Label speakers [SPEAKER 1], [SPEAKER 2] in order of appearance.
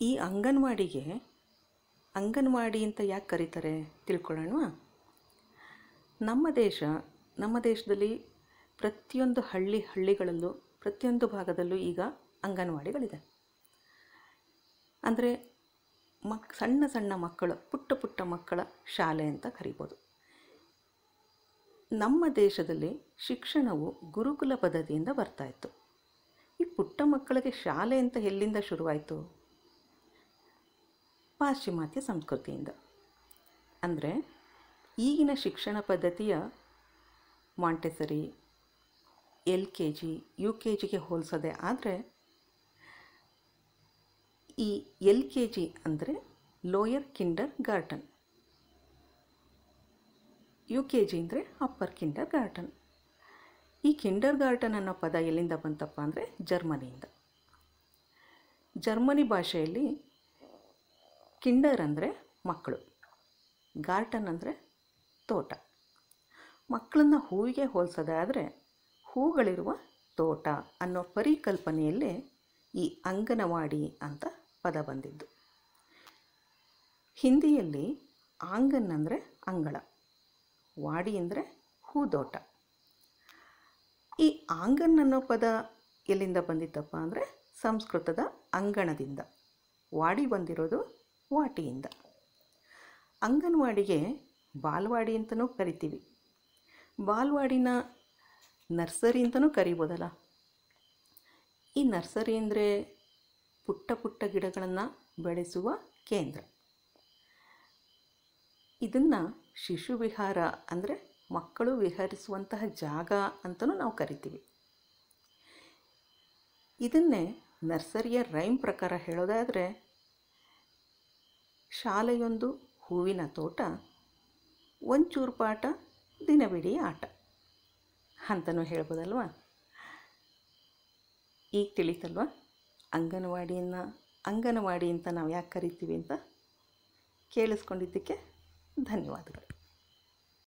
[SPEAKER 1] ಈ ಅಂಗನವಾಡಿಗೆ ಅಂಗನವಾಡಿ ಅಂತ ಯಾಕೆ ಕರೀತಾರೆ ತಿಳ್ಕೊಳ್ಳೋಣವಾ? ನಮ್ಮ ದೇಶದಲ್ಲಿ ಪ್ರತಿಯೊಂದು ಹಳ್ಳಿಗಳಲ್ಲೂ ಪ್ರತಿಯೊಂದು ಭಾಗದಲ್ಲೂ ಈಗ ಅಂಗನವಾಡಿಗಳಿದೆ. ಅಂದರೆ ಸಣ್ಣ ಸಣ್ಣ ಮಕ್ಕಳು, ಪುಟ್ಟ ಮಕ್ಕಳ ಶಾಲೆ ಅಂತ ಕರಿಬೋದು. ನಮ್ಮ ದೇಶದಲ್ಲಿ ಶಿಕ್ಷಣವು ಗುರುಕುಲ ಪದ್ಧತಿಯಿಂದ ಬರ್ತಾಯಿತ್ತು. ಈ ಪುಟ್ಟ ಮಕ್ಕಳಿಗೆ ಶಾಲೆ ಅಂತ ಎಲ್ಲಿಂದ ಶುರುವಾಯಿತು? ಪಾಶ್ಚಿಮಾತ್ಯ ಸಂಸ್ಕೃತಿಯಿಂದ. ಅಂದರೆ ಈಗಿನ ಶಿಕ್ಷಣ ಪದ್ಧತಿಯ ಮಾಂಟೆಸರಿ, LKG, UKGಗೆ ಹೋಲಿಸೋದೆ ಆದರೆ ಈ LKG ಅಂದರೆ ಲೋಯರ್ ಕಿಂಡರ್ ಗಾರ್ಟನ್, UKG ಅಂದರೆ ಅಪ್ಪರ್ ಕಿಂಡರ್ ಗಾರ್ಟನ್. ಈ ಕಿಂಡರ್ ಗಾರ್ಟನ್ ಅನ್ನೋ ಪದ ಎಲ್ಲಿಂದ ಬಂತಪ್ಪ ಅಂದರೆ ಜರ್ಮನಿಯಿಂದ. ಜರ್ಮನಿ ಭಾಷೆಯಲ್ಲಿ ಕಿಂಡರ್ ಅಂದರೆ ಮಕ್ಕಳು, ಗಾರ್ಟನ್ ಅಂದರೆ ತೋಟ. ಮಕ್ಕಳನ್ನು ಹೂವಿಗೆ ಹೋಲಿಸೋದೆ ಆದರೆ ಹೂಗಳಿರುವ ತೋಟ ಅನ್ನೋ ಪರಿಕಲ್ಪನೆಯಲ್ಲೇ ಈ ಅಂಗನವಾಡಿ ಅಂತ ಪದ ಬಂದಿದ್ದು. ಹಿಂದಿಯಲ್ಲಿ ಆಂಗನ್ ಅಂದರೆ ಅಂಗಳ, ವಾಡಿ ಅಂದರೆ ಹೂದೋಟ. ಈ ಆಂಗನ್ ಅನ್ನೋ ಪದ ಎಲ್ಲಿಂದ ಬಂದಿತ್ತಪ್ಪ ಅಂದರೆ ಸಂಸ್ಕೃತದ ಅಂಗಣದಿಂದ. ವಾಡಿ ಬಂದಿರೋದು ವಾಟಿಯಿಂದ. ಅಂಗನವಾಡಿಗೆ ಬಾಲವಾಡಿ ಅಂತಲೂ ಕರಿತೀವಿ. ಬಾಲವಾಡಿನ ನರ್ಸರಿ ಅಂತಲೂ ಕರಿಬೋದಲ್ಲ. ಈ ನರ್ಸರಿ ಅಂದರೆ ಪುಟ್ಟ ಗಿಡಗಳನ್ನು ಬೆಳೆಸುವ ಕೇಂದ್ರ. ಇದನ್ನು ಶಿಶು ವಿಹಾರ ಅಂದರೆ ಮಕ್ಕಳು ವಿಹರಿಸುವಂತಹ ಜಾಗ ಅಂತಲೂ ನಾವು ಕರಿತೀವಿ. ಇದನ್ನೇ ನರ್ಸರಿಯ ರೈಮ್ ಪ್ರಕಾರ ಹೇಳೋದಾದರೆ, ಶಾಲೆಯೊಂದು ಹೂವಿನ ತೋಟ, ಒಂಚೂರು ಪಾಠ ದಿನವಿಡೀ ಆಟ ಅಂತಲೂ ಹೇಳ್ಬೋದಲ್ವ. ಈಗ ತಿಳಿತಲ್ವ ಅಂಗನವಾಡಿ ಅಂತ ನಾವು ಯಾಕೆ ಕರಿತೀವಿ ಅಂತ? ಕೇಳಿಸ್ಕೊಂಡಿದ್ದಕ್ಕೆ ಧನ್ಯವಾದಗಳು.